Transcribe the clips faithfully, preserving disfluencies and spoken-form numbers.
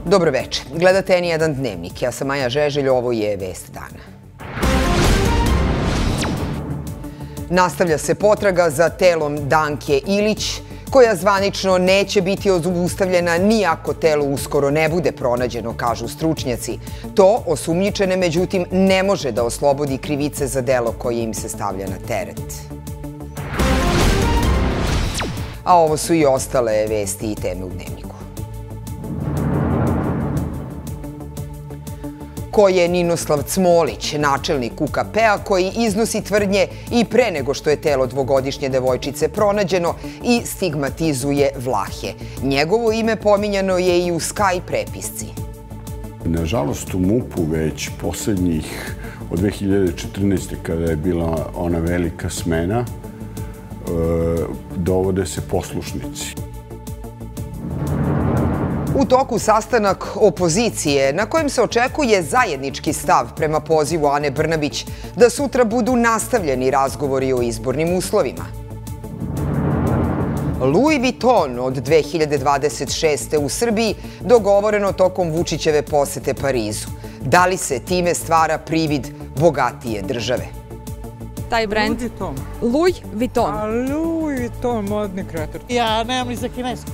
Dobroveče. Gledate en jedan dnevnik. Ja sam Maja Žeželj, ovo je Vest dana. Nastavlja se potraga za telom Danke Ilić, koja zvanično neće biti obustavljena ni ako telo uskoro ne bude pronađeno, kažu stručnjaci. To osumnjičene, međutim, ne može da oslobodi krivice za delo koje im se stavlja na teret. A ovo su i ostale vesti i teme u dnevniku. Ko je Ninoslav Cmolić, načelnik U K P-a, koji iznosi tvrdnje i pre nego što je telo dvogodišnje devojčice pronađeno i stigmatizuje Vlahe. Njegovo ime pominjano je i u Sky prepisci. Nažalost, u MUP-u već poslednjih od dve hiljade četrnaeste. kada je bila ona velika smena, dovode se poslušnici. U toku sastanak opozicije na kojem se očekuje zajednički stav prema pozivu Ane Brnabić da sutra budu nastavljeni razgovori o izbornim uslovima. Louis Vuitton od dve hiljade dvadeset šeste. u Srbiji dogovoreno tokom Vučićeve posete Parizu. Da li se time stvara privid bogatije države? Taj brend? Louis Vuitton. A Louis Vuitton, modni kreator. Ja nemam ni za kinesku.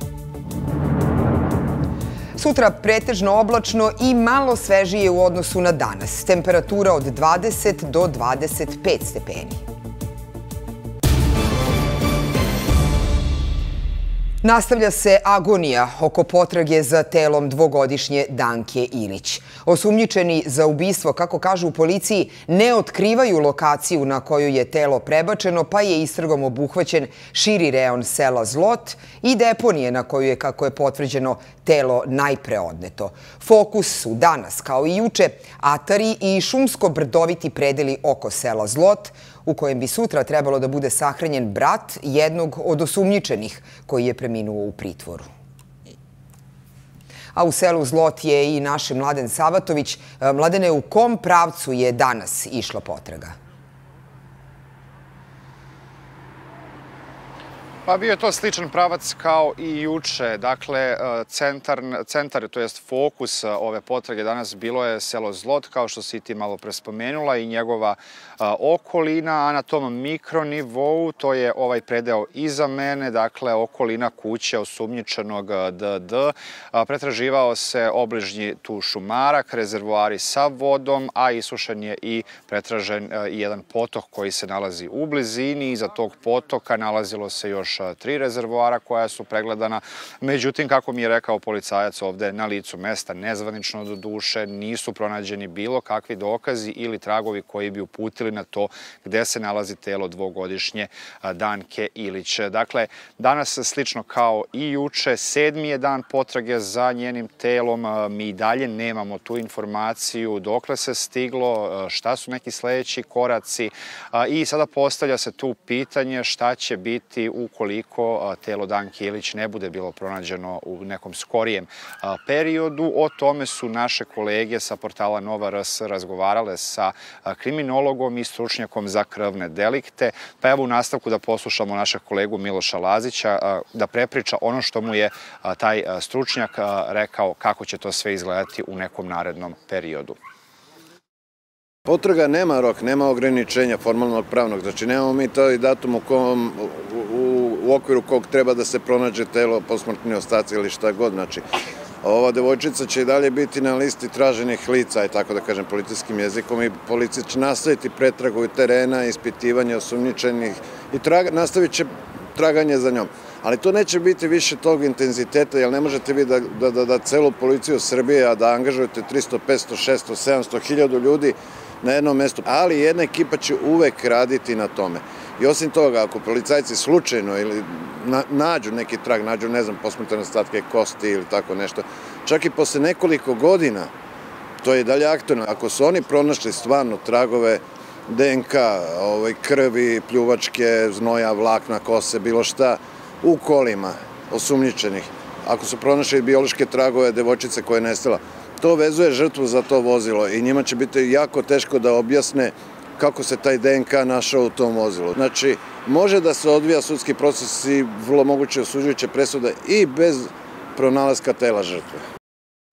Sutra pretežno oblačno i malo svežije u odnosu na danas. Temperatura od dvadeset do dvadeset pet stepeni. Nastavlja se agonija oko potrage za telom dvogodišnje Danke Ilić. Osumnjičeni za ubistvo, kako kažu u policiji, ne otkrivaju lokaciju na koju je telo prebačeno, pa je istragom obuhvaćen širi reon sela Zlot i deponije na koju je, kako je potvrđeno, telo najpre odneto. Fokus su danas, kao i juče, atari i šumsko-brdoviti predeli oko sela Zlot, u kojem bi sutra trebalo da bude sahranjen brat jednog od osumnjičenih koji je preminuo u pritvoru. A u selu Zlot je i naš Mladen Savatović. Mladene, u kom pravcu je danas išla potraga? Pa bio je to sličan pravac kao i juče. Dakle, centar, centar to jest fokus ove potrage danas bilo je selo Zlot, kao što si ti malo prespomenula, i njegova okolina, a na tom mikronivou, to je ovaj predeo iza mene, dakle, okolina kuće osumnjičenog D D. Pretraživao se obližnji tu šumarak, rezervoari sa vodom, a isušen je i pretražen i jedan potok koji se nalazi u blizini. Iza tog potoka nalazilo se još tri rezervoara koja su pregledana. Međutim, kako mi je rekao policajac ovde na licu mesta, nezvanično do duše, nisu pronađeni bilo kakvi dokazi ili tragovi koji bi uputili na to gde se nalazi telo dvogodišnje Danke Ilić. Dakle, danas slično kao i juče, sedmi je dan potrage za njenim telom. Mi i dalje nemamo tu informaciju dokle se stiglo, šta su neki sledeći koraci i sada postavlja se tu pitanje šta će biti ukoliko telo Danke Ilić ne bude bilo pronađeno u nekom skorijem periodu. O tome su naše kolege sa portala Nova R S razgovarale sa kriminologom i stručnjakom za krvne delikte. Pa evo u nastavku da poslušamo našeg kolegu Miloša Lazića da prepriča ono što mu je taj stručnjak rekao kako će to sve izgledati u nekom narednom periodu. Potraga nema rok, nema ograničenja formalnog pravnog, znači nemamo mi to i datum u, kom, u, u okviru kog treba da se pronađe telo, posmrtni ostaci ili šta god, znači ova devojčica će i dalje biti na listi traženih lica, i tako da kažem policijskim jezikom, i policija će nastaviti pretragu terena, ispitivanje osumnjičenih i traga, nastavit će traganje za njom. Ali to neće biti više tog intenziteta, jer ne možete vi da, da, da, da celu policiju Srbije, a da angažujete tristo, petsto, šesto, sedamsto, hiljadu ljudi na jednom mestu. Ali jedna ekipa će uvek raditi na tome. I osim toga, ako policajci slučajno ili na, nađu neki trag, nađu, ne znam, posmrtne ostatke kosti ili tako nešto, čak i posle nekoliko godina, to je i dalje aktualno. Ako su oni pronašli stvarno tragove D N K, ovaj, krvi, pljuvačke, znoja, vlakna, kose, bilo šta, u kolima osumnjičenih, ako su pronašli biološke tragove devojčice koja je nestala, to vezuje žrtvu za to vozilo i njima će biti jako teško da objasne kako se taj D N K našao u tom vozilu. Znači, može da se odvija sudski proces i vrlo moguće osuđujuće presude i bez pronalaska tela žrtve.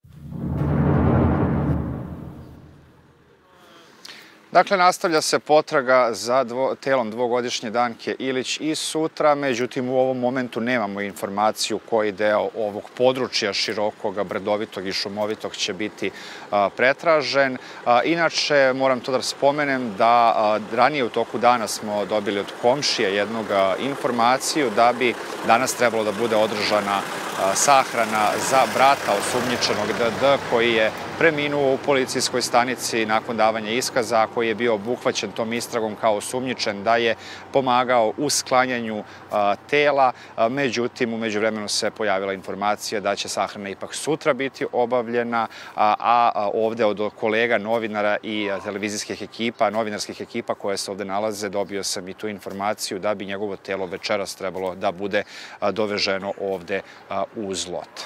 Dakle, nastavlja se potraga za dvo, telom dvogodišnje Danke Ilić i sutra, međutim u ovom momentu nemamo informaciju koji deo ovog područja širokog, brdovitog i šumovitog će biti a, pretražen. A, inače, moram to da spomenem da a, ranije u toku dana smo dobili od komšije jednog a, informaciju da bi danas trebalo da bude održana a, sahrana za brata osumnjičenog D D koji je preminuo u policijskoj stanici nakon davanja iskaza, koji je bio obuhvaćen tom istragom kao osumnjičen da je pomagao u sklanjanju a, tela. A, međutim, u međuvremenu se pojavila informacija da će sahrana ipak sutra biti obavljena, a, a ovde od kolega novinara i televizijskih ekipa, novinarskih ekipa koje se ovde nalaze, dobio sam i tu informaciju da bi njegovo telo večeras trebalo da bude a, doveženo ovde a, u Zlot.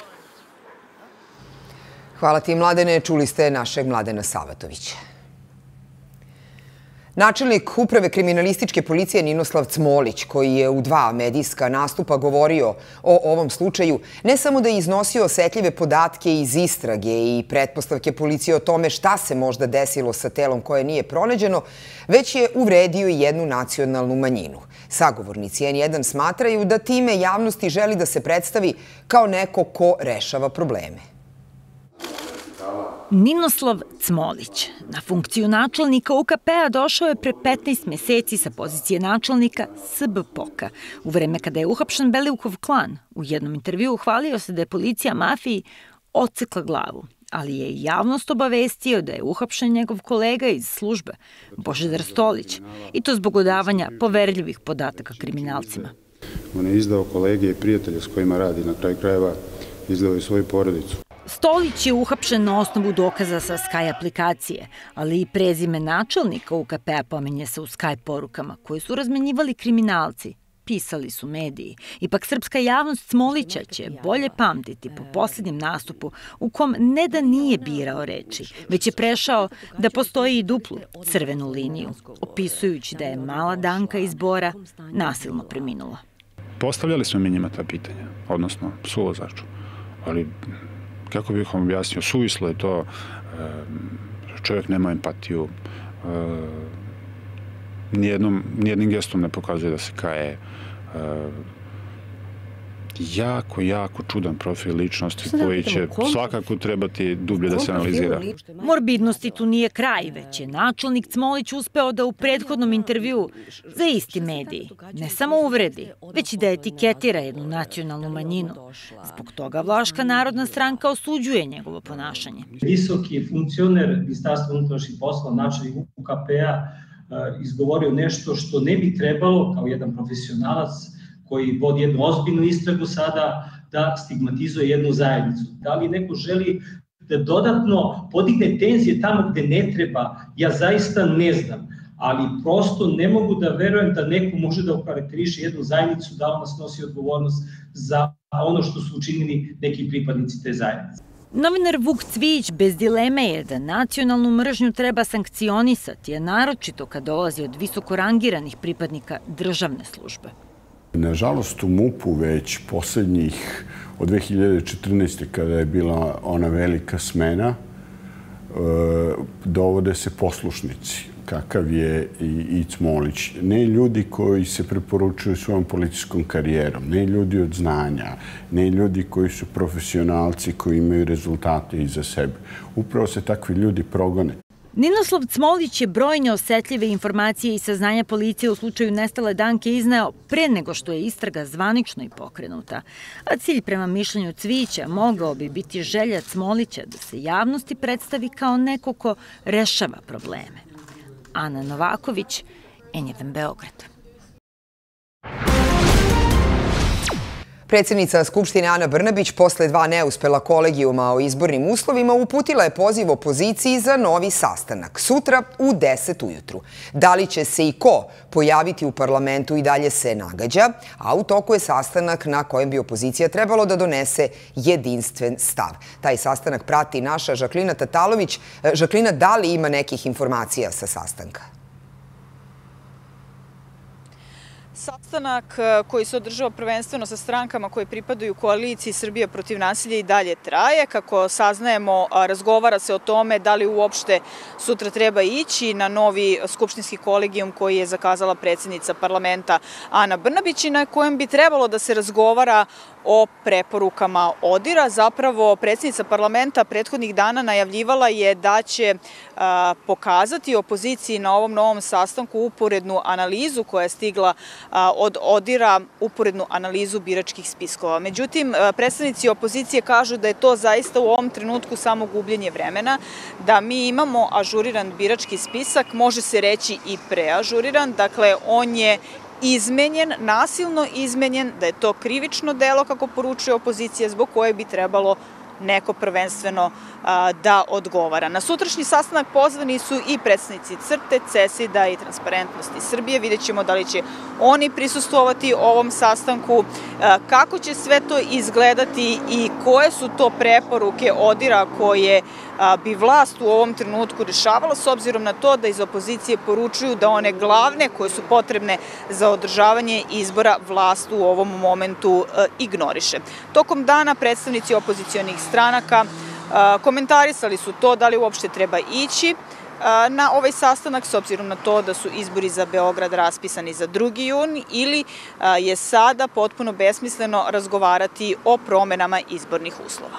Hvala ti, Mladene. Čuli ste našeg Mladena Savatovića. Načelnik Uprave kriminalističke policije Ninoslav Cmolić, koji je u dva medijska nastupa govorio o ovom slučaju, ne samo da je iznosio osetljive podatke iz istrage i pretpostavke policije o tome šta se možda desilo sa telom koje nije pronađeno, već je uvredio i jednu nacionalnu manjinu. Sagovornici N jedan smatraju da time javnosti želi da se predstavi kao neko ko rešava probleme. Ninoslav Cmolić na funkciju načelnika U K P-a došao je pre petnaest meseci sa pozicije načelnika S B P O K-a. U vreme kada je uhapšen Belivukov klan, u jednom intervjuu hvalio se da je policija mafiji odsekla glavu, ali je i javnost obavestio da je uhapšen njegov kolega iz službe, Božidar Stolić, i to zbog odavanja poverljivih podataka kriminalcima. On je izdao kolege i prijatelje s kojima radi, na kraju krajeva izdao i svoju porodicu. Stolić je uhapšen na osnovu dokaza sa Sky aplikacije, ali i prezime načelnika U K P-a pominje se u Sky porukama koje su razmenjivali kriminalci, pisali su mediji. Ipak srpska javnost Cmolića će bolje pamtiti po posljednjem nastupu u kom ne da nije birao reči, već je prešao da postoji i duplu crvenu liniju, opisujući da je mala Danka iz Bora nasilno preminula. Postavljali smo mi njima ta pitanja, odnosno suvozaču, ali kako bih vam objasnio, suvislo je to, čovjek nema empatiju, nijednim gestom ne pokazuje da se kaje. Jako, jako čudan profil ličnosti koji će svakako trebati dublje da se analizira. Morbidnosti tu nije kraj, već je načelnik Cmolić uspeo da u prethodnom intervjuu za isti mediji ne samo uvredi, već i da etiketira jednu nacionalnu manjinu. Zbog toga Vlaška narodna stranka osuđuje njegovo ponašanje. Visoki funkcioner Ministarstva unutrašnjih poslova, načelnik U K P-a, izgovorio nešto što ne bi trebalo kao jedan profesionalac koji vodi jednu ozbiljnu istragu sada da stigmatizuje jednu zajednicu. Da li neko želi da dodatno podigne tenzije tamo gde ne treba, ja zaista ne znam, ali prosto ne mogu da verujem da neko može da okarakteriše jednu zajednicu, da ona snosi odgovornost za ono što su učinili neki pripadnici te zajednice. Novinar Vuk Cvijić bez dileme je da nacionalnu mržnju treba sankcionisati, a naročito kad dolazi od visoko rangiranih pripadnika državne službe. Nažalost, u MUP-u već poslednjih, od dve hiljade četrnaeste. kada je bila ona velika smena, dovode se poslušnici, kakav je i Cmolić. Ne ljudi koji se preporučuju svojom policijskom karijerom, ne ljudi od znanja, ne ljudi koji su profesionalci, koji imaju rezultate iza sebe. Upravo se takvi ljudi progone. Ninoslav Cmolić je brojne osetljive informacije i saznanja policije u slučaju nestale Danke izneo pre nego što je istraga zvanično i pokrenuta. A cilj prema mišljenju Cvijića mogao bi biti želja Cmolića da se javnosti predstavi kao neko ko rešava probleme. Ana Novaković, N jedan Beograd. Predsjednica Skupštine Ana Brnabić posle dva neuspela kolegijuma o izbornim uslovima uputila je poziv opoziciji za novi sastanak sutra u deset ujutru. Da li će se i ko pojaviti u parlamentu i dalje se nagađa, a u toku je sastanak na kojem bi opozicija trebalo da donese jedinstven stav. Taj sastanak prati naša Žaklina Tatalović. Žaklina, da li ima nekih informacija sa sastanka? Sastanak koji se održava prvenstveno sa strankama koje pripadaju koaliciji Srbija protiv nasilja i dalje traje. Kako saznajemo, razgovara se o tome da li uopšte sutra treba ići na novi skupštinski kolegijum koji je zakazala predsjednica parlamenta Ana Brnabić i na kojem bi trebalo da se razgovara o preporukama ODIHR-a. Zapravo, predsjednica parlamenta prethodnih dana najavljivala je da će a, pokazati opoziciji na ovom novom sastanku uporednu analizu koja je stigla a, od ODIHR-a, uporednu analizu biračkih spiskova. Međutim, a, predstavnici opozicije kažu da je to zaista u ovom trenutku samo gubljenje vremena, da mi imamo ažuriran birački spisak, može se reći i preažuriran, dakle on je izmenjen, nasilno izmenjen, da je to krivično delo, kako poručuje opozicija, zbog koje bi trebalo neko prvenstveno a, da odgovara. Na sutrašnji sastanak pozvani su i predstavnici CRTE, CESID-a i Transparentnosti Srbije. Vidjet ćemo da li će oni prisustvovati ovom sastanku, a, kako će sve to izgledati i koje su to preporuke ODIHR-a koje a, bi vlast u ovom trenutku rešavala, s obzirom na to da iz opozicije poručuju da one glavne koje su potrebne za održavanje izbora vlast u ovom momentu a, ignoriše. Tokom dana predstavnici opozicionih stranaka komentarisali su to da li uopšte treba ići na ovaj sastanak s obzirom na to da su izbori za Beograd raspisani za drugi jun ili je sada potpuno besmisleno razgovarati o promenama izbornih uslova.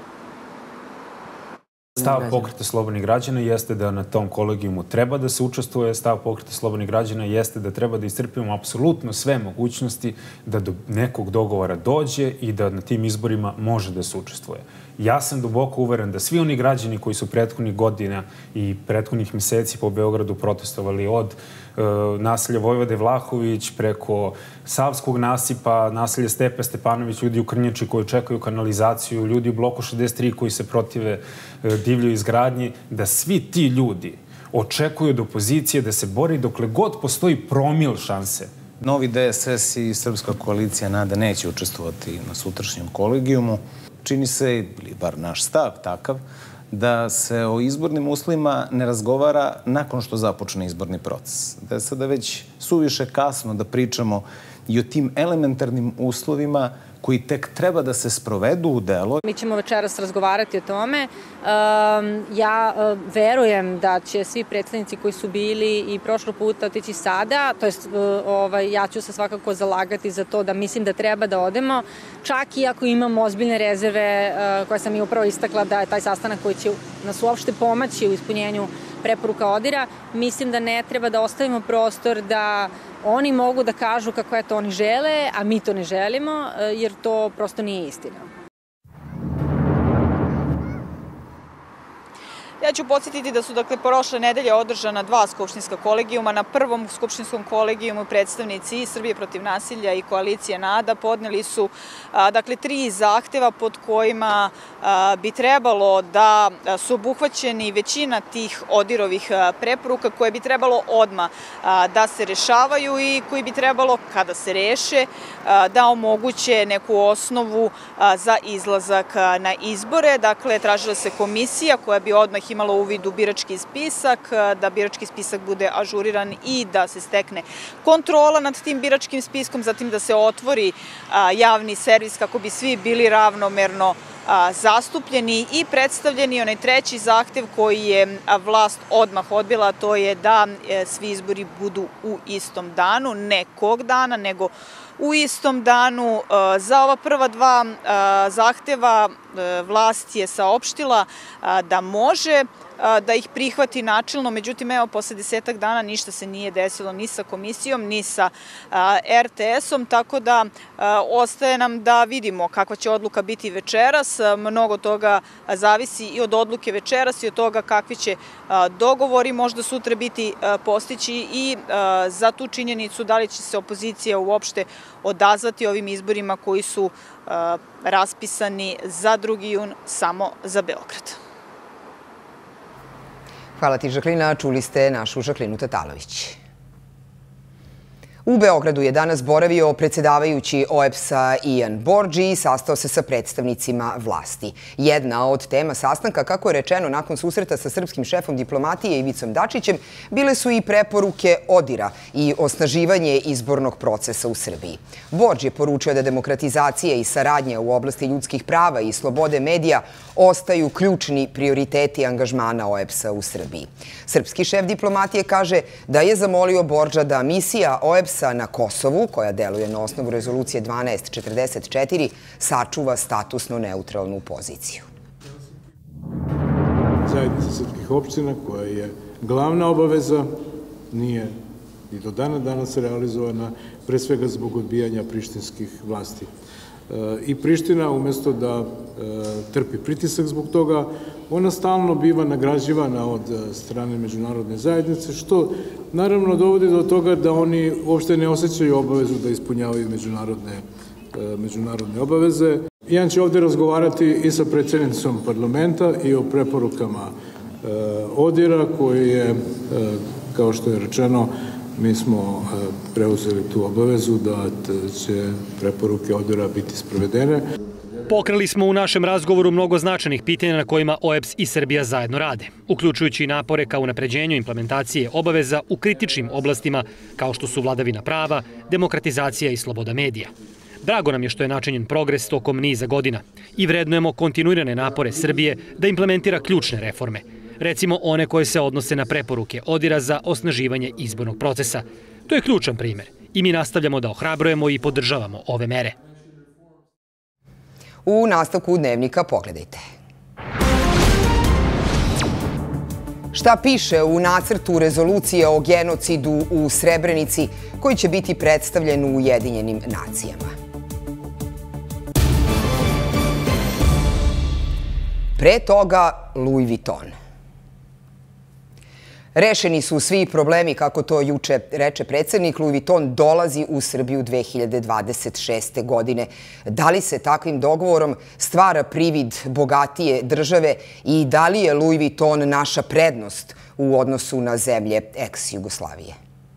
Stav Pokreta slobodnih građana jeste da na tom kolegijumu treba da se učestvuje. Stav Pokreta slobodnih građana jeste da treba da iscrpimo apsolutno sve mogućnosti da do nekog dogovora dođe i da na tim izborima može da se učestvuje. Ja sam duboko uveren da svi oni građani koji su prethodnih godina i prethodnih meseci po Beogradu protestovali od e, naselja Vojvode Vlahović preko Savskog nasipa, naselja Stepe Stepanović, ljudi u Krnjači koji čekaju kanalizaciju, ljudi u bloku šezdeset tri koji se protive e, divljoj izgradnji, da svi ti ljudi očekuju od opozicije da se bori dokle god postoji promil šanse. Novi D S S i Srpska koalicija NADA neće učestvovati na sutrašnjem kolegijumu. Čini se, ili bar naš stav takav, da se o izbornim uslovima ne razgovara nakon što započne izborni proces. Da je sada već suviše kasno da pričamo i o tim elementarnim uslovima koji tek treba da se sprovedu u delo. Mi ćemo večeras razgovarati o tome. Ja verujem da će svi predstavnici koji su bili i prošlo puta otići sada, to jest ja ću se svakako zalagati za to da mislim da treba da odemo, čak i ako imamo ozbiljne rezerve koje sam i upravo istakla da je taj sastanak koji će nas uopšte pomoći u ispunjenju preporuka ODIHR-a, mislim da ne treba da ostavimo prostor da oni mogu da kažu kako je to oni žele, a mi to ne želimo, jer to prosto nije istina. Ja ću podsjetiti da su dakle prošle nedelje održana dva skupštinska kolegijuma. Na prvom skupštinskom kolegijumu predstavnici Srbije protiv nasilja i koalicije NADA podneli su dakle tri zahteva pod kojima bi trebalo da su obuhvaćeni većina tih ODIHR-ovih preporuka koje bi trebalo odmah da se rešavaju i koji bi trebalo, kada se reše, da omoguće neku osnovu za izlazak na izbore. Dakle, tražila se komisija koja bi odmah imala uvid u birački spisak, da birački spisak bude ažuriran i da se stekne kontrola nad tim biračkim spiskom, zatim da se otvori javni servis kako bi svi bili ravnomerno zastupljeni i predstavljeni. Onaj treći zahtev koji je vlast odmah odbila, to je da svi izbori budu u istom danu, ne kog dana, nego u istom danu. Za ova prva dva zahteva vlast je saopštila da može da ih prihvati načelno, međutim, evo, posle desetak dana ništa se nije desilo ni sa komisijom, ni sa R T S-om, tako da ostaje nam da vidimo kakva će odluka biti večeras. Mnogo toga zavisi i od odluke večeras i od toga kakvi će dogovori možda sutra biti postići i za tu činjenicu da li će se opozicija uopšte odazvati ovim izborima koji su raspisani za drugi jun samo za Beograd. Hvala ti, Žaklina. Čuli ste našu Žaklinu Tatalović. U Beogradu je danas boravio predsedavajući O E B S-a Ian Borđi i sastao se sa predstavnicima vlasti. Jedna od tema sastanka, kako je rečeno nakon susreta sa srpskim šefom diplomatije Ivicom Dačićem, bile su i preporuke ODIR-a i osnaživanje izbornog procesa u Srbiji. Borđi je poručio da demokratizacija i saradnja u oblasti ljudskih prava i slobode medija ostaju ključni prioriteti angažmana O E B S-a u Srbiji. Srpski šef diplomatije kaže da je zamolio Borđa da misija O E B S-a na Kosovu, koja deluje na osnovu rezolucije dvanaest četrdeset četiri, sačuva statusno neutralnu poziciju. Zajednica srpskih opština, koja je glavna obaveza, nije i do dana danas realizovana, pre svega zbog odbijanja prištinskih vlasti. I Priština, umjesto da trpi pritisak zbog toga, ona stalno biva nagrađivana od strane međunarodne zajednice, što naravno dovodi do toga da oni uopšte ne osjećaju obavezu da ispunjavaju međunarodne, međunarodne obaveze. Ian će ovde razgovarati i sa predsjednicom parlamenta i o preporukama ODIR-a, koji je, kao što je rečeno, mi smo preuzeli tu obavezu da će preporuke ODIR-a biti sprovedene. Pokrali smo u našem razgovoru mnogo značajnih pitanja na kojima O E B S i Srbija zajedno rade, uključujući i napore ka unapređenju implementacije obaveza u kritičnim oblastima kao što su vladavina prava, demokratizacija i sloboda medija. Drago nam je što je načinjen progres tokom niza godina i vrednujemo kontinuirane napore Srbije da implementira ključne reforme, recimo one koje se odnose na preporuke ODIR-a za osnaživanje izbornog procesa. To je ključan primer i mi nastavljamo da ohrabrujemo i podržavamo ove mere. U nastavku Dnevnika pogledajte. Šta piše u nacrtu rezolucije o genocidu u Srebrenici koji će biti predstavljen u Ujedinjenim nacijama? Pre toga Louis Vuitton. Rešeni su svi problemi, kako to juče reče predsjednik. Louis Vuitton dolazi u Srbiju dve hiljade dvadeset šeste. godine. Da li se takvim dogovorom stvara privid bogatije države i da li je Louis Vuitton naša prednost u odnosu na zemlje ex-Jugoslavije?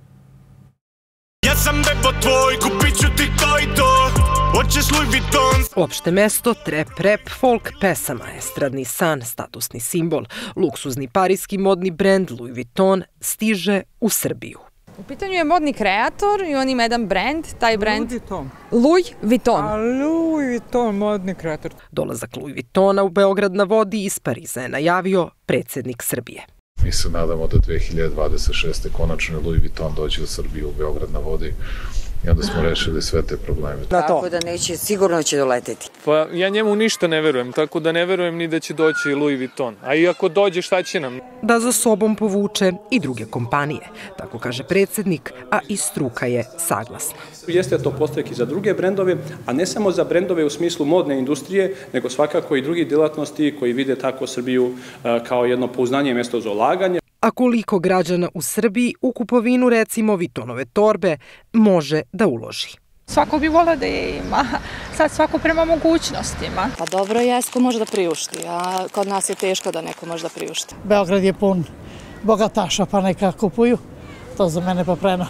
Ja sam bebo tvoj, kupit ću ti to i to. Hoćeš Louis Vuitton? Opšte mesto, trep, rep, folk pesama, estradni san, statusni simbol, luksuzni parijski modni brend Louis Vuitton stiže u Srbiju. U pitanju je modni kreator i on ima jedan brend, taj brend... Louis Vuitton. Louis Vuitton. A Louis Vuitton, modni kreator. Dolazak Louis Vuittona u Beograd na vodi iz Pariza je najavio predsjednik Srbije. Mi se nadamo da dve hiljade dvadeset šeste. konačno Louis Vuitton dođe u Srbiju, u Beograd na vodi, i onda smo rešili sve te probleme. Tako da neće, sigurno će doleteti. Pa ja njemu ništa ne verujem, tako da ne verujem ni da će doći Louis Vuitton. A i ako dođe, šta će nam? Da za sobom povuče i druge kompanije, tako kaže predsjednik, a i struka je saglasna. Jeste to postrek i za druge brendove, a ne samo za brendove u smislu modne industrije, nego svakako i drugih djelatnosti koji vide tako Srbiju kao jedno pouzdanje mjesto za ulaganje. A koliko građana u Srbiji u kupovinu, recimo, Vuittonove torbe može da uloži? Svako bi volao da je ima, sad svako prema mogućnostima. Pa dobro je ko može da priušti, a kod nas je teško da neko može da priušti. Beograd je pun bogataša, pa neka kupuju. To za mene papreno.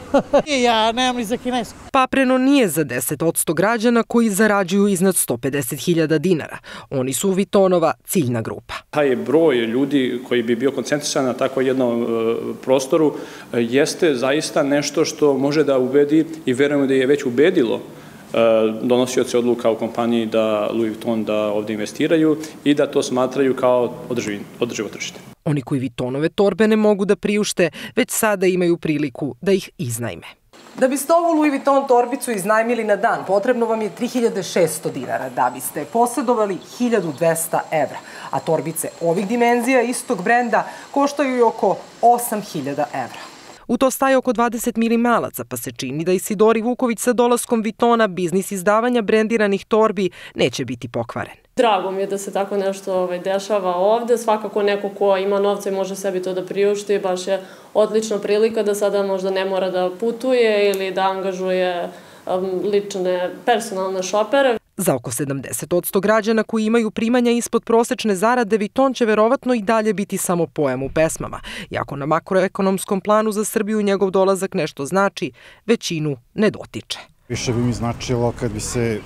Ja nemam ni za kinesku. Papreno nije za deset odsto građana koji zarađuju iznad sto pedeset hiljada dinara. Oni su Vuittonova ciljna grupa. Taj broj ljudi koji bi bio koncentrisan na tako jednom prostoru jeste zaista nešto što može da ubedi i verujemo da je već ubedilo donosioce odluka u kompaniji da Louis Vuitton da ovdje investiraju i da to smatraju kao održivo tržište. Oni koji Vuittonove torbe ne mogu da priušte, već sada imaju priliku da ih iznajme. Da biste ovu Louis Vuitton torbicu iznajmili na dan, potrebno vam je tri hiljade šesto dinara. Da biste posjedovali hiljadu dvesta evra. A torbice ovih dimenzija istog brenda koštaju i oko osam hiljada evra. U to staje oko dvadeset minimalaca, pa se čini da Isidori Vuković sa dolaskom Vuittona biznis izdavanja brendiranih torbi neće biti pokvaren. Drago mi je da se tako nešto dešava ovde. Svakako neko ko ima novca i može sebi to da priušti, baš je odlična prilika da sada možda ne mora da putuje ili da angažuje lične personalne šopere. Za oko sedamdeset posto građana koji imaju primanja ispod prosečne zarade, Viton će verovatno i dalje biti samo pojam u pesmama. Iako na makroekonomskom planu za Srbiju njegov dolazak nešto znači, većinu ne dotiče. Više bi mi značilo kad bi se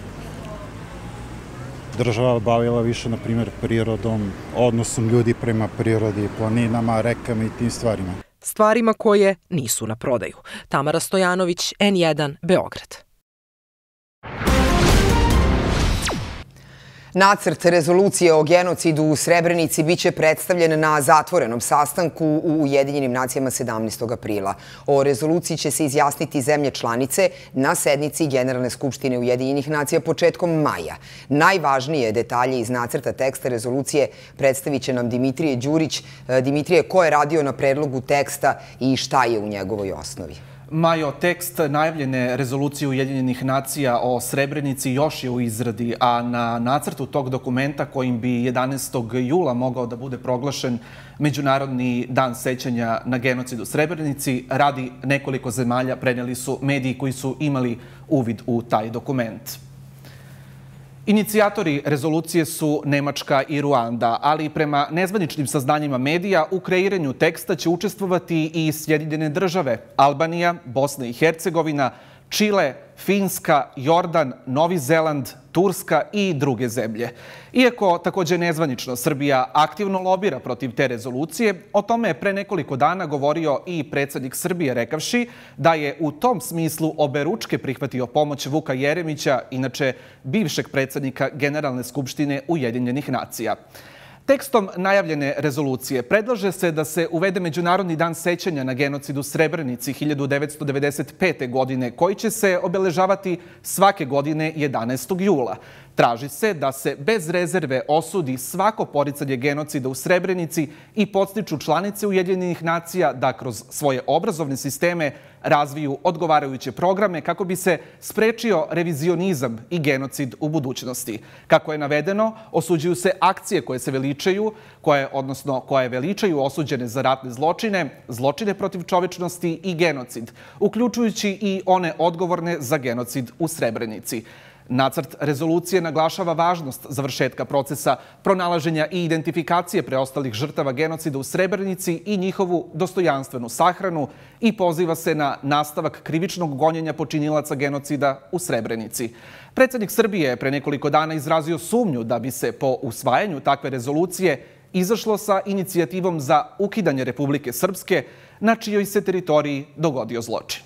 država bavila više, na primjer, prirodom, odnosom ljudi prema prirodi, planinama, rekama i tim stvarima. Stvarima koje nisu na prodaju. Tamara Stojanović, N jedan, Beograd. Nacrt rezolucije o genocidu u Srebrenici biće predstavljen na zatvorenom sastanku u Ujedinjenim nacijama sedamnaestog aprila. O rezoluciji će se izjasniti zemlje članice na sednici Generalne skupštine Ujedinjenih nacija početkom maja. Najvažnije detalje iz nacrta teksta rezolucije predstavit će nam Dimitrije Đurić. Dimitrije, ko je radio na predlogu teksta i šta je u njegovoj osnovi? Majo, tekst najavljene rezolucije Ujedinjenih nacija o Srebrenici još je u izradi, a na nacrtu tog dokumenta kojim bi jedanaestog jula mogao da bude proglašen Međunarodni dan sećanja na genocid u Srebrenici radi nekoliko zemalja, preneli su mediji koji su imali uvid u taj dokument. Inicijatori rezolucije su Nemačka i Ruanda, ali prema nezvaničnim saznanjima medija u kreiranju teksta će učestvovati i Sjedinjene države, Albanija, Bosna i Hercegovina, Čile, Finska, Jordan, Novi Zeland, Turska i druge zemlje. Iako takođe nezvanično Srbija aktivno lobira protiv te rezolucije, o tome je pre nekoliko dana govorio i predsjednik Srbije rekavši da je u tom smislu oberučke prihvatio pomoć Vuka Jeremića, inače bivšeg predsjednika Generalne skupštine Ujedinjenih nacija. Tekstom najavljene rezolucije predlaže se da se uvede Međunarodni dan sećanja na genocid u Srebrenici hiljadu devetsto devedeset pete. godine, koji će se obeležavati svake godine jedanaestog jula. Traži se da se bez rezerve osudi svako poricanje genocida u Srebrenici i podstiču članice Ujedinjenih nacija da kroz svoje obrazovne sisteme razviju odgovarajuće programe kako bi se sprečio revizionizam i genocid u budućnosti. Kako je navedeno, osuđuju se akcije koje se veličaju, koje, odnosno koje veličaju osuđene za ratne zločine, zločine protiv čovečnosti i genocid, uključujući i one odgovorne za genocid u Srebrenici. Nacrt rezolucije naglašava važnost završetka procesa pronalaženja i identifikacije preostalih žrtava genocida u Srebrenici i njihovu dostojanstvenu sahranu i poziva se na nastavak krivičnog gonjenja počinilaca genocida u Srebrenici. Predsjednik Srbije je pre nekoliko dana izrazio sumnju da bi se po usvajanju takve rezolucije izašlo sa inicijativom za ukidanje Republike Srpske, na čijoj se teritoriji dogodio zločin.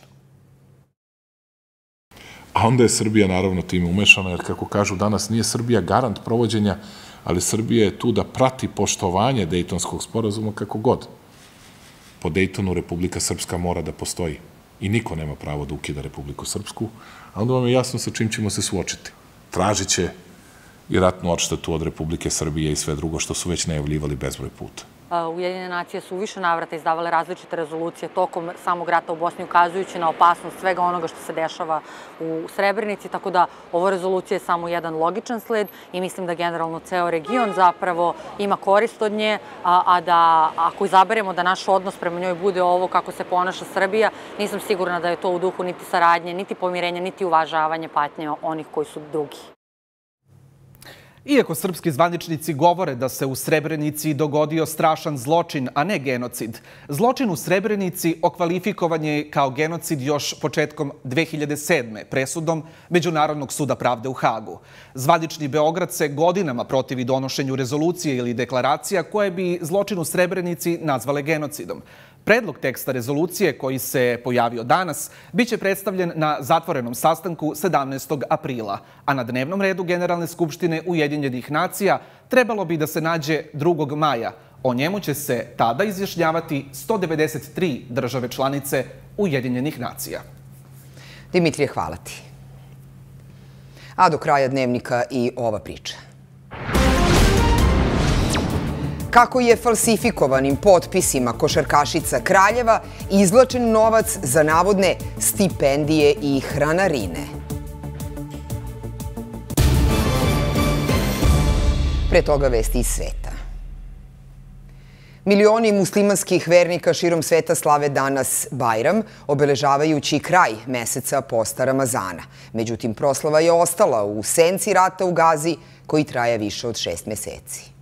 A onda je Srbija naravno time umešana, jer kako kažu danas nije Srbija garant provođenja, ali Srbija je tu da prati poštovanje Dejtonskog sporazuma kako god. Po Dejtonu Republika Srpska mora da postoji i niko nema pravo da ukida Republiku Srpsku, a onda vam je jasno sa čim ćemo se suočiti. Tražit će i ratnu odštetu od Republike Srbije i sve drugo što su već najavljivali bezbroj puta. Ujedinjene nacije su u više navrata izdavale različite rezolucije tokom samog rata u Bosni, ukazujući na opasnost svega onoga što se dešava u Srebrenici, tako da ovo rezolucija je samo jedan logičan sled i mislim da generalno ceo region zapravo ima korist od nje, a da ako izaberemo da naš odnos prema njoj bude ovo kako se ponaša Srbija, nisam sigurna da je to u duhu niti saradnje, niti pomirenja, niti uvažavanje patnje onih koji su drugi. Iako srpski zvaničnici govore da se u Srebrenici dogodio strašan zločin, a ne genocid, zločin u Srebrenici okvalifikovan je kao genocid još početkom dve hiljade sedme. presudom Međunarodnog suda pravde u Hagu. Zvanični Beograd se godinama protivi donošenju rezolucije ili deklaracija koje bi zločin u Srebrenici nazvale genocidom. Predlog teksta rezolucije koji se pojavio danas biće predstavljen na zatvorenom sastanku sedamnaestog aprila, a na dnevnom redu Generalne skupštine Ujedinjenih nacija trebalo bi da se nađe drugog maja. O njemu će se tada izjašnjavati sto devedeset tri države članice Ujedinjenih nacija. Dimitrije, hvala ti. A do kraja dnevnika i ova priča. Kako je falsifikovanim potpisima košarkašica Kraljeva izvlačen novac za navodne stipendije i hranarine. Pre toga vesti iz sveta. Milioni muslimanskih vernika širom sveta slave danas Bajram, obeležavajući kraj meseca posta Ramazana. Međutim, proslava je ostala u senci rata u Gazi, koji traje više od šest meseci.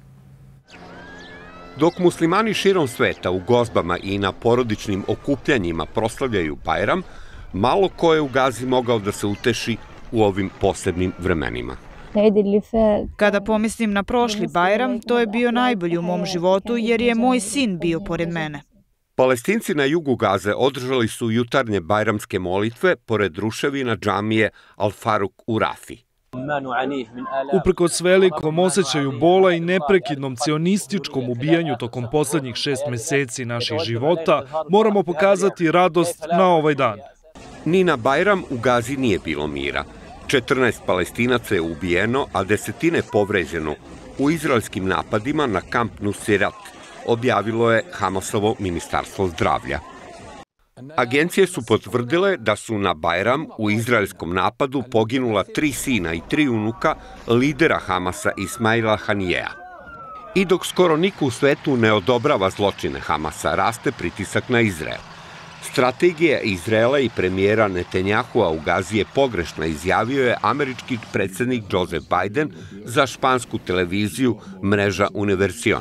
Dok muslimani širom sveta u gozbama i na porodičnim okupljanjima proslavljaju Bajram, malo ko je u Gazi mogao da se uteši u ovim posebnim vremenima. Kada pomislim na prošli Bajram, to je bio najbolji u mom životu jer je moj sin bio pored mene. Palestinci na jugu Gaze održali su jutarnje bajramske molitve pored ruševina džamije Al-Faruk u Rafi. Uprkos velikom osjećaju bola i neprekidnom cionističkom ubijanju tokom poslednjih šest meseci naših života, moramo pokazati radost na ovaj dan. Ni na Bajram u Gazi nije bilo mira. četrnaest Palestinaca je ubijeno, a desetine povređeno u izraelskim napadima na kamp Nusirat, objavilo je Hamasovo ministarstvo zdravlja. Agencije su potvrdile da su na Bajram u izraelskom napadu poginula tri sina i tri unuka lidera Hamasa Ismaila Hanijeja. I dok skoro niko u svetu ne odobrava zločine Hamasa, raste pritisak na Izrael. Strategija Izraela i premijera Netanjahua u Gazi je pogrešna, izjavio je američki predsjednik Joseph Biden za špansku televiziju mreža Universion.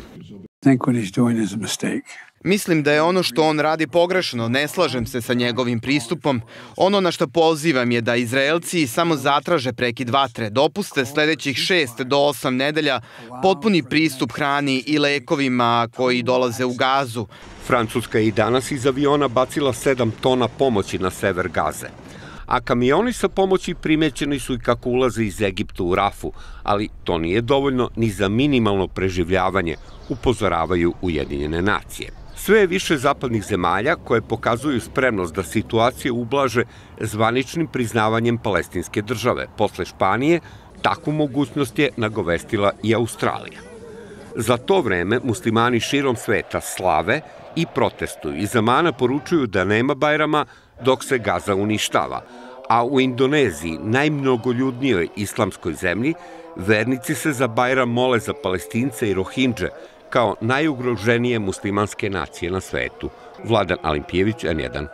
Mislim da je ono što on radi pogrešno, ne slažem se sa njegovim pristupom. Ono na što pozivam je da Izraelci samo zatraže prekid vatre, dopuste sledećih šest do osam nedelja potpuni pristup hrani i lekovima koji dolaze u Gazu. Francuska je i danas iz aviona bacila sedam tona pomoći na sever Gaze. A kamioni sa pomoći primećeni su i kako ulaze iz Egipta u Rafu, ali to nije dovoljno ni za minimalno preživljavanje, upozoravaju Ujedinjene nacije. Sve je više zapadnih zemalja koje pokazuju spremnost da situacije ublaže zvaničnim priznavanjem palestinske države. Posle Španije, takvu mogućnost je nagovestila i Australija. Za to vreme muslimani širom sveta slave i protestuju. Iz Amana poručuju da nema Bajrama dok se Gaza uništava. A u Indoneziji, najmnogoljudnijoj islamskoj zemlji, vernici se za Bajram mole za Palestince i Rohindže kao najugroženije muslimanske nacije na svetu. Vladan Alimpijević, N jedan.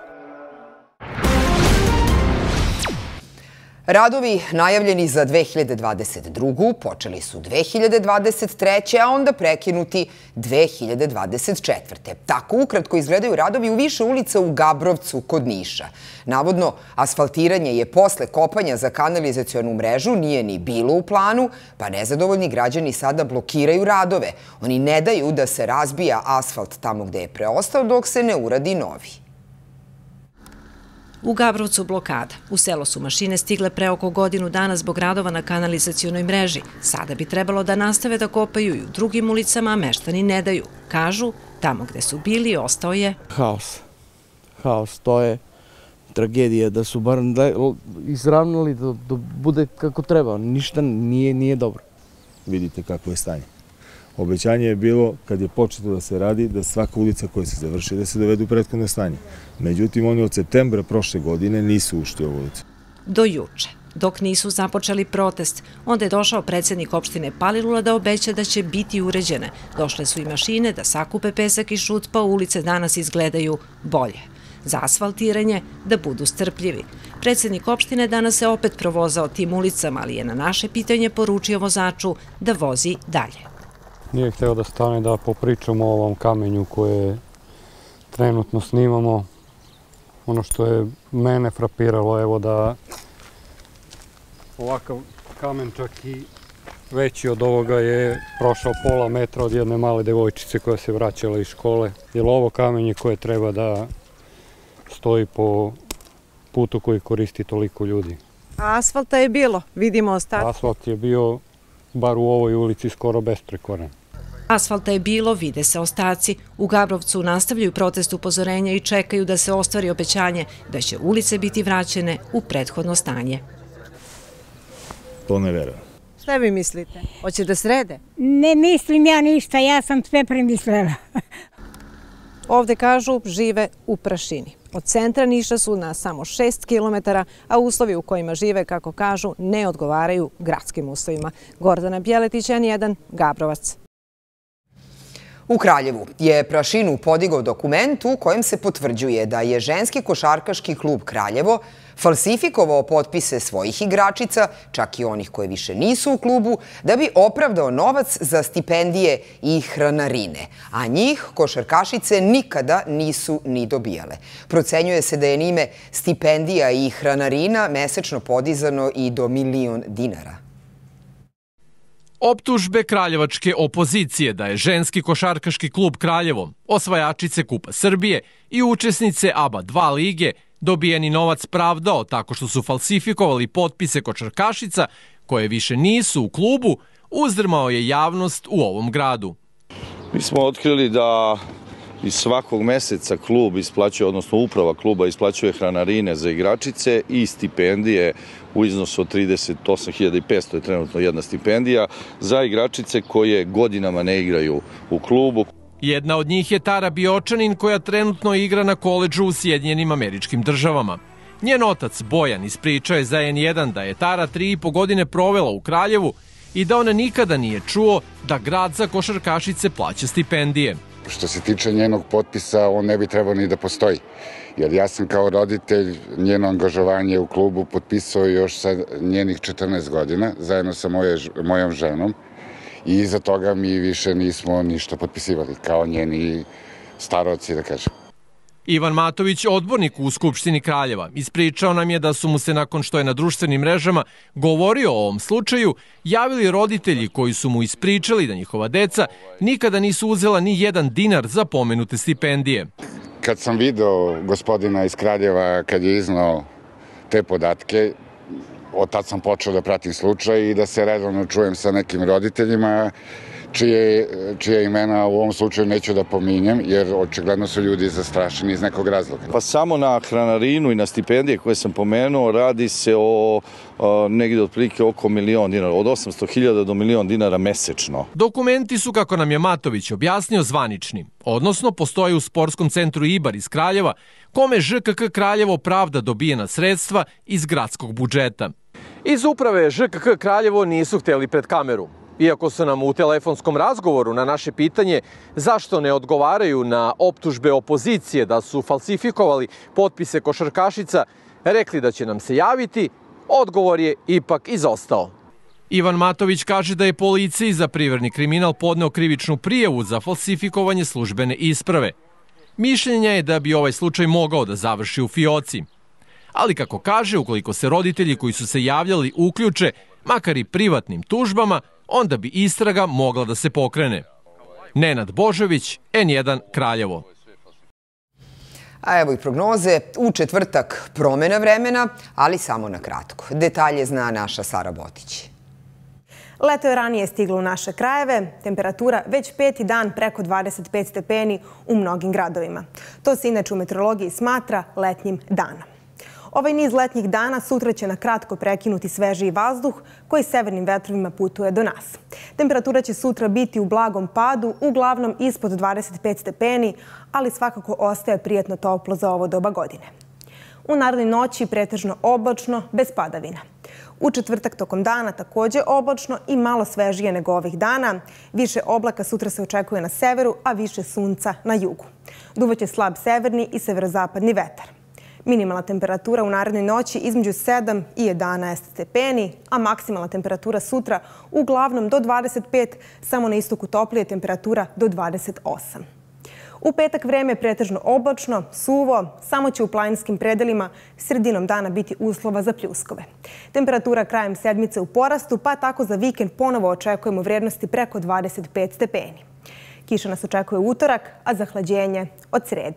Radovi najavljeni za dve hiljade dvadeset drugu počeli su dve hiljade dvadeset treće, a onda prekinuti dve hiljade dvadeset četvrte. Tako ukratko izgledaju radovi u više ulica u Gabrovcu kod Niša. Navodno, asfaltiranje je posle kopanja za kanalizacionu mrežu nije ni bilo u planu, pa nezadovoljni građani sada blokiraju radove. Oni ne daju da se razbija asfalt tamo gde je preostao dok se ne uradi novi. U Gabrovcu blokada. U selo su mašine stigle pre oko godinu dana zbog radova na kanalizacionoj mreži. Sada bi trebalo da nastave da kopaju i u drugim ulicama, a meštani ne daju. Kažu, tamo gde su bili, ostao je haos. Haos, to je tragedija, da su bar izravnali da bude kako treba. Ništa nije, nije dobro. Vidite kako je stanje. Obećanje je bilo, kad je početo da se radi, da svaka ulica koja se završi, da se dovede u prethodno stanje. Međutim, oni od septembra prošle godine nisu ušli u ovu ulicu. Do juče, dok nisu započeli protest, onda je došao predsjednik opštine Palilula da obeća da će biti uređene. Došle su i mašine da sakupe pesak i šut, pa ulice danas izgledaju bolje. Za asfaltiranje da budu strpljivi. Predsjednik opštine danas se opet provozao tim ulicama, ali je na naše pitanje poručio vozaču da vozi dalje. Nije hteo da stane da popričamo o ovom kamenju koje trenutno snimamo. Ono što je mene frapiralo, evo da ovakav kamen čak i veći od ovoga je prošao pola metra od jedne male devojčice koja se vraćala iz škole. Jer ovo kamenje koje treba da stoji po putu koji koristi toliko ljudi. A asfalta je bilo, vidimo ostatke. Asfalt je bio, bar u ovoj ulici, skoro besprekoran. Asfalta je bilo, vide se ostaci. U Gabrovcu nastavljaju protest upozorenja i čekaju da se ostvari obećanje da će ulice biti vraćene u prethodno stanje. To ne verujem. Šta vi mislite? Hoće da srede? Ne mislim ja ništa, ja sam sve premislila. Ovde kažu žive u prašini. Od centra Niša su na samo šest kilometara, a uslovi u kojima žive, kako kažu, ne odgovaraju gradskim uslovima. Gordana Bjeletić, N jedan, Gabrovac. U Kraljevu je prašinu podigao dokument u kojem se potvrđuje da je ženski košarkaški klub Kraljevo falsifikovao potpise svojih igračica, čak i onih koje više nisu u klubu, da bi opravdao novac za stipendije i hranarine, a njih košarkašice nikada nisu ni dobijale. Procenjuje se da je njime stipendija i hranarina mesečno podizano i do milion dinara. Optužbe kraljevačke opozicije da je ženski košarkaški klub Kraljevo, osvajačice Kupa Srbije i učesnice A B A dva lige dobijeni novac pravdao tako što su falsifikovali potpise košarkašica koje više nisu u klubu, uzdrmao je javnost u ovom gradu. Mi smo otkrili da iz svakog meseca klub isplaćuje, odnosno uprava kluba isplaćuje hranarine za igračice i stipendije u iznosu od trideset osam hiljada petsto je trenutno jedna stipendija za igračice koje godinama ne igraju u klubu. Jedna od njih je Tara Biočanin koja trenutno igra na koledžu u Sjedinjenim Američkim Državama. Njen otac Bojan ispričao je za en jedan da je Tara tri i po godine provela u Kraljevu i da ona nikada nije čuo da grad za košarkašice plaća stipendije. Što se tiče njenog potpisa, on ne bi trebao ni da postoji. Jer ja sam kao roditelj njeno angažovanje u klubu potpisao još sa njenih četrnaest godina, zajedno sa moje, mojom ženom. I iza toga mi više nismo ništa potpisivali, kao njeni staroci, da kažem. Ivan Matović, odbornik u Skupštini Kraljeva, ispričao nam je da su mu se nakon što je na društvenim mrežama govorio o ovom slučaju, javili roditelji koji su mu ispričali da njihova deca nikada nisu uzela ni jedan dinar za pomenute stipendije. Kad sam video gospodina iz Kraljeva kad je iznao te podatke, od tad sam počeo da pratim slučaj i da se redovno čujem sa nekim roditeljima čije, čije imena u ovom slučaju neću da pominjem, jer očigledno su ljudi zastrašeni iz nekog razloga. Pa samo na hranarinu i na stipendije koje sam pomenuo radi se o, o negdje otprilike oko milion dinara, od osamsto hiljada do milion dinara mesečno. Dokumenti su, kako nam je Matović objasnio, zvanični, odnosno postoje u Sportskom centru Ibar iz Kraljeva, kome Ž K K Kraljevo pravda dobijena sredstva iz gradskog budžeta. Iz uprave Ž K K Kraljevo nisu hteli pred kameru. Iako su nam u telefonskom razgovoru na naše pitanje zašto ne odgovaraju na optužbe opozicije da su falsifikovali potpise košarkašica, rekli da će nam se javiti, odgovor je ipak izostao. Ivan Matović kaže da je policiji za privredni kriminal podneo krivičnu prijavu za falsifikovanje službene isprave. Mišljenja je da bi ovaj slučaj mogao da završi u fioci. Ali kako kaže, ukoliko se roditelji koji su se javljali uključe, makar i privatnim tužbama, onda bi istraga mogla da se pokrene. Nenad Božović, en jedan Kraljevo. A evo i prognoze. U četvrtak promena vremena, ali samo na kratko. Detalje zna naša Sara Botić. Leto je ranije stiglo u naše krajeve, temperatura već peti dan preko dvadeset pet stepeni u mnogim gradovima. To se inače u meteorologiji smatra letnjim danom. Ovaj niz letnjih dana sutra će na kratko prekinuti svežiji vazduh koji severnim vetrovima putuje do nas. Temperatura će sutra biti u blagom padu, uglavnom ispod dvadeset pet stepeni, ali svakako ostaje prijatno toplo za ovo doba godine. U narednoj noći pretežno oblačno, bez padavina. U četvrtak tokom dana takođe oblačno i malo svežije nego ovih dana. Više oblaka sutra se očekuje na severu, a više sunca na jugu. Duvaće slab severni i severozapadni vetar. Minimalna temperatura u narednoj noći između sedam i jedanaest stepeni, a maksimalna temperatura sutra uglavnom do dvadeset pet, samo na istoku toplije temperatura do dvadeset osam. U petak vreme je pretežno oblačno, suvo, samo će u planinskim predelima sredinom dana biti uslova za pljuskove. Temperatura krajem sedmice u porastu, pa tako za vikend ponovo očekujemo vrednosti preko dvadeset pet stepeni. Kiša nas očekuje utorak, a zahlađenje od srede.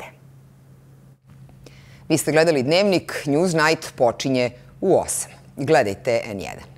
Vi ste gledali Dnevnik, Newsnight počinje u osam. Gledajte en jedan.